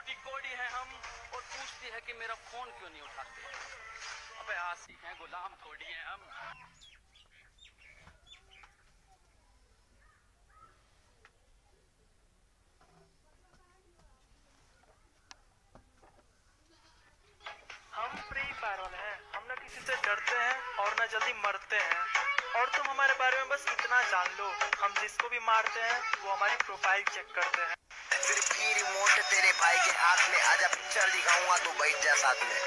की कोड़ी है हम और पूछती है कि मेरा फोन क्यों नहीं उठाते। अबे आसी हैं गुलाम थोड़ी हैं हम। हम फ्री फायर वाले हैं, हम ना किसी से डरते हैं और ना जल्दी मरते हैं। और तुम हमारे बारे में बस इतना जान लो, हम जिसको भी मारते हैं वो हमारी प्रोफाइल चेक करते हैं। फिर भी रिमोट तेरे भाई के हाथ में, आजा पिक्चर दिखाऊंगा तू बैठ जा साथ में।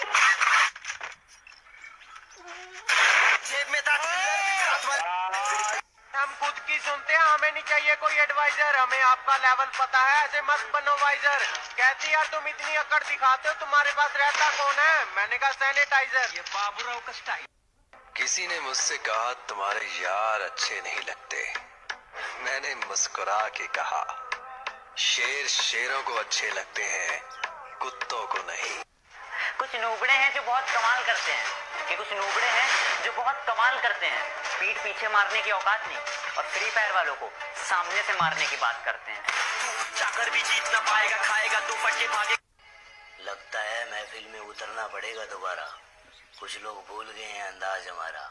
जेब में था हम खुद की सुनते हैं, हमें नहीं चाहिए कोई एडवाइजर। हमें आपका लेवल पता है, ऐसे मत बनो वाइजर। कहती यार तुम इतनी अकड़ दिखाते हो, तुम्हारे पास रहता कौन है? मैंने कहा सैनिटाइजर। ये बाबूराव का स्टाइल। किसी ने मुझसे कहा तुम्हारे यार अच्छे नहीं लगते। मैंने मुस्कुरा के कहा शेर शेरों को अच्छे लगते हैं, कुत्तों को नहीं। कुछ नूबड़े हैं जो बहुत कमाल करते हैं, कि कुछ नूबड़े हैं जो बहुत कमाल करते हैं। पीठ पीछे मारने की औकात नहीं, और फ्री फायर वालों को सामने से मारने की बात करते हैं। जाकर भी जीत ना पाएगा, खाएगा तो फटे भागे। लगता है महफिल में उतरना पड़ेगा दोबारा, कुछ लोग भूल गए हैं अंदाज हमारा।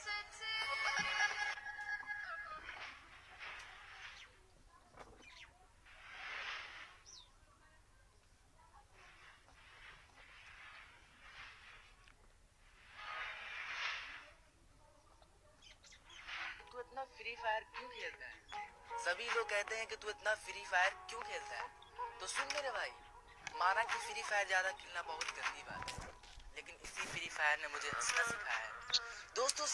तू इतना फ्री फायर क्यों खेलता है? सभी लोग कहते हैं कि तू इतना फ्री फायर क्यों खेलता है। तो सुन मेरे भाई, माना कि फ्री फायर ज्यादा खेलना बहुत गंदी बात है, लेकिन इसी फ्री फायर ने मुझे हंसना सिखाया है। दोस्तों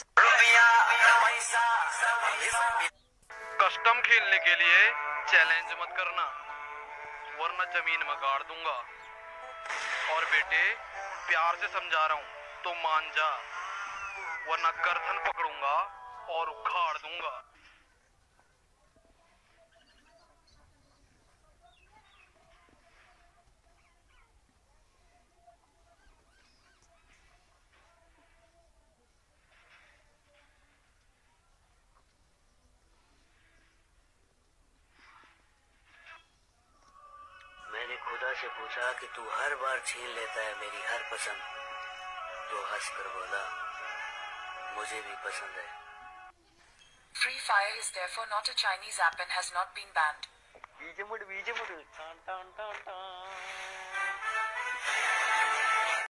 कस्टम खेलने के लिए चैलेंज मत करना, वरना जमीन में गाड़ दूंगा। और बेटे प्यार से समझा रहा हूँ तो मान जा, वरना गर्दन पकड़ूंगा और उखाड़ दूंगा। मैंने खुदा से पूछा कि तू हर बार छीन लेता है मेरी हर पसंद, तो हंस कर बोला मुझे भी पसंद है। Free Fire is therefore not a Chinese app and has not been banned. बीजे मुड़